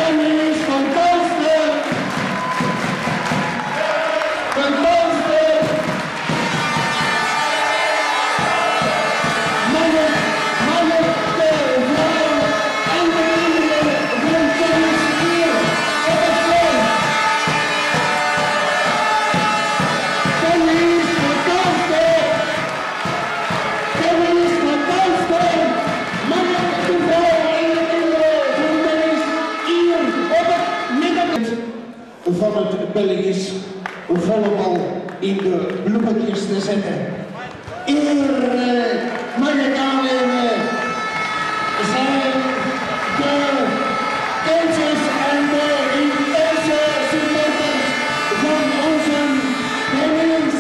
Dennis van Kalster. Van Kalster. Mannen, de vrouwen en de kinderen van Dennis hier op het plein. Dennis van Kalster. Dennis van Kalster. Mannen, de vrouwen en de kinderen van Dennis hier op het middenpunt van het Belgisch volleybal in de bloemetjes te zetten. Hier, mijn dames en heren, zijn de coaches en de intense supporters van onze Dennis.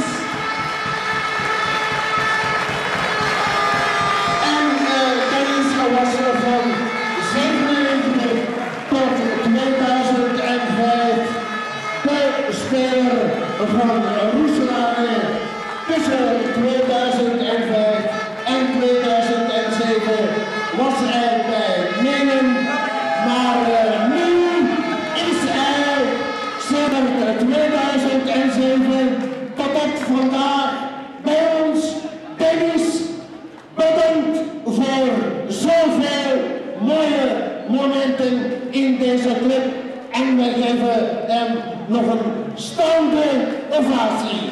En Dennis was van 97 tot 2005 de speler van Roeselare. Tussen 2005 en 2007 was hij bij Menen, maar nu is hij sinds 2007 tot op vandaag bij ons. Dennis, bedankt voor zoveel mooie momenten in deze club en we geven hem nog een staande ovatie.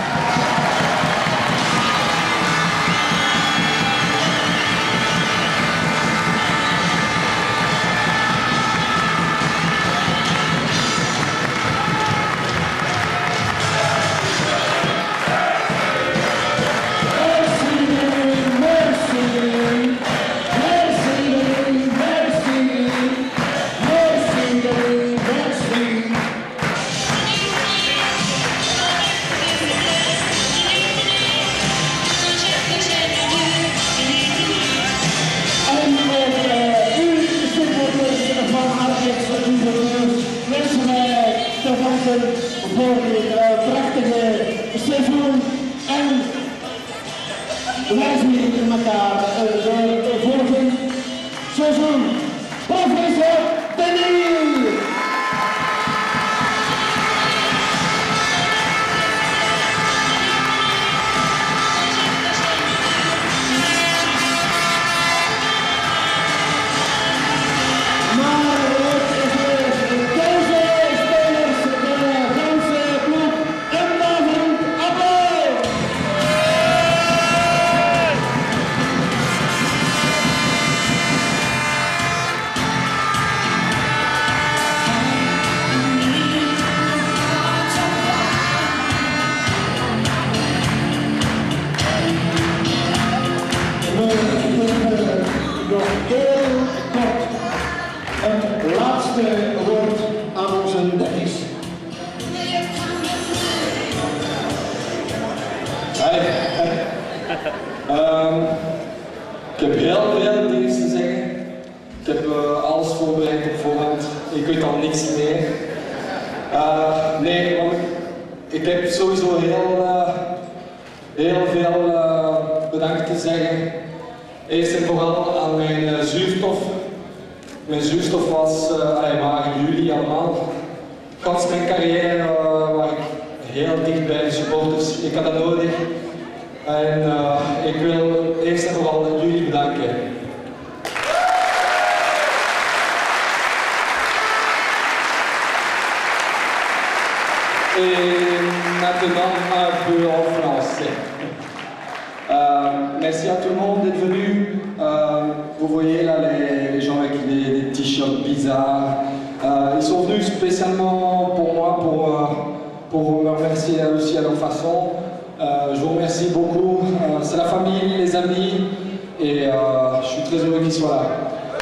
Voor dit prachtige seizoen en wij zien elkaar de volgende seizoen. Professor Dennis! Nog heel kort het laatste woord aan onze Dennis. Ik heb heel veel dingen te zeggen. Ik heb alles voorbereid op voorhand. Ik weet al niks meer. Nee, want ik heb sowieso heel veel bedankt te zeggen. Eerst en vooral aan mijn zuurstof. Mijn zuurstof was, waren jullie allemaal. Gans mijn carrière waar ik heel dicht bij de supporters. Ik had dat nodig. En ik wil eerst en vooral jullie bedanken. Et maintenant un peu en français. Merci à tout le monde d'être venu. Vous voyez là les gens avec des t-shirts bizarres. Ils sont venus spécialement pour moi, pour me remercier aussi à leur façon. Je vous remercie beaucoup. C'est la famille, les amis, et je suis très heureux qu'ils soient là.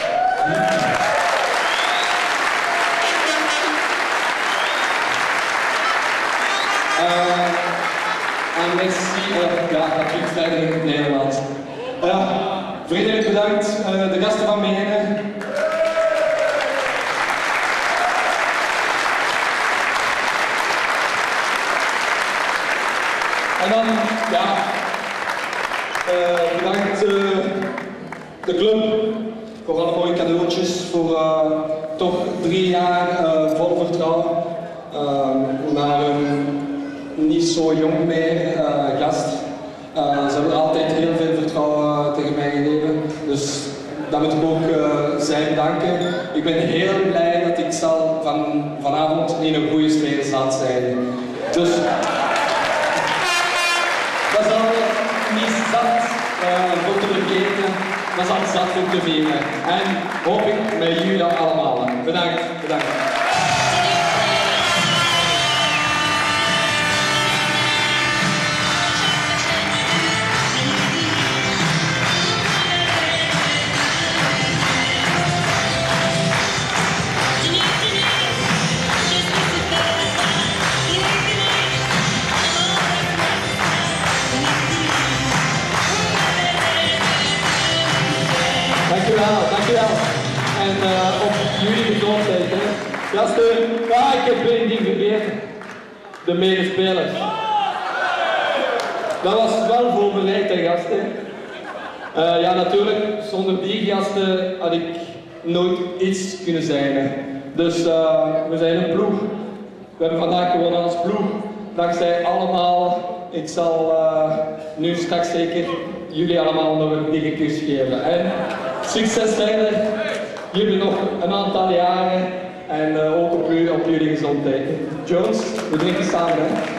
En merci, ja, dat klinkt verder in het Nederlands. Vriendelijk bedankt, de gasten van Menen. En dan, ja, bedankt de club voor alle mooie cadeautjes, voor toch 3 jaar vol vertrouwen naar een niet zo jong meer gast. Ze hebben altijd heel veel vertrouwen tegen mij gegeven, dus dat moet ik ook zij bedanken. Ik ben heel blij dat ik zal vanavond in een goede sfeer zat zijn. Dus dat zal niet zat voor te vergeten, dat zal zat voor te vieren. En hoop ik met jullie allemaal. Bedankt, bedankt. Dankjewel. En op jullie gezondheid, hè. Gasten, ik heb één ding vergeten. De medespelers. Dat was wel voorbereid, hè, gasten. Ja, natuurlijk, zonder die gasten had ik nooit iets kunnen zijn. Hè. Dus we zijn een ploeg. We hebben vandaag gewonnen als ploeg. Dankzij allemaal. Ik zal nu straks zeker jullie allemaal nog een dikke kus geven. En succes verder. Jullie nog een aantal jaren. En ook op jullie gezondheid. Jones, we drinken samen, hè.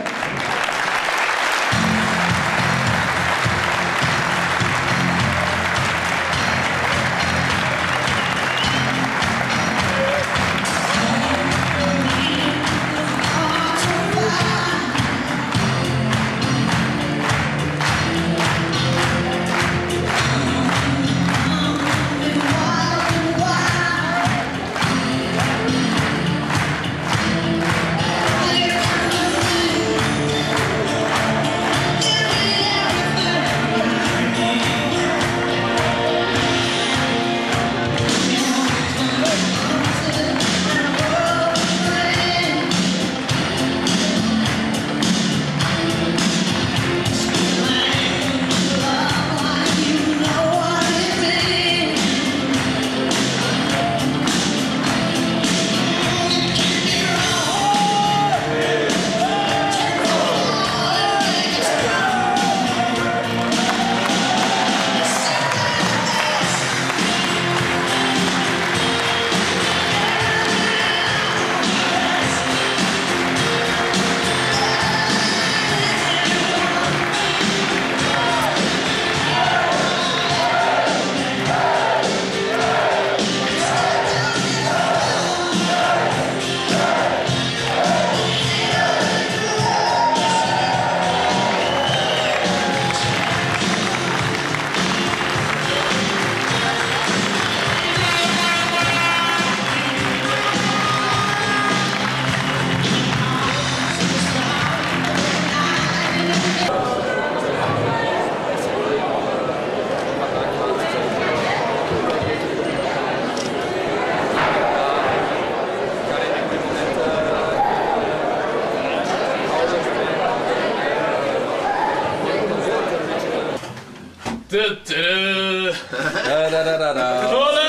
Da da da da da.